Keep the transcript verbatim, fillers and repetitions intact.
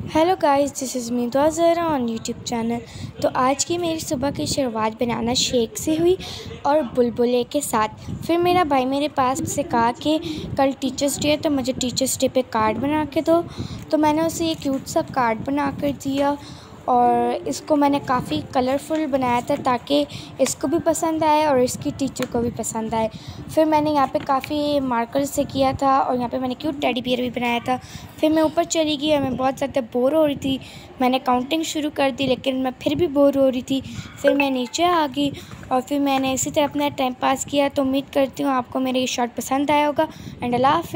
Hello guys, this is me Dua Zahra on YouTube channel. तो आज की मेरी सुबह की शुरुआत बनाना शेक से हुई और बुलबुले के साथ। फिर मेरा भाई मेरे पास से कहा कि कल टीचर्स डे है तो मुझे टीचर्स डे पे कार्ड बना के दो। तो मैंने उसे ये क्यूट सा कार्ड बना कर दिया और इसको मैंने काफ़ी कलरफुल बनाया था ताकि इसको भी पसंद आए और इसकी टीचर को भी पसंद आए। फिर मैंने यहाँ पे काफ़ी मार्कर से किया था और यहाँ पे मैंने क्यूट टेडी बियर भी बनाया था। फिर मैं ऊपर चली गई और मैं बहुत ज़्यादा बोर हो रही थी। मैंने काउंटिंग शुरू कर दी लेकिन मैं फिर भी बोर हो रही थी। फिर मैं नीचे आ गई और फिर मैंने इसी तरह अपना टाइम पास किया। तो उम्मीद करती हूँ आपको मेरा ये शॉर्ट पसंद आया होगा एंड अल्लाह हाफ़िज़।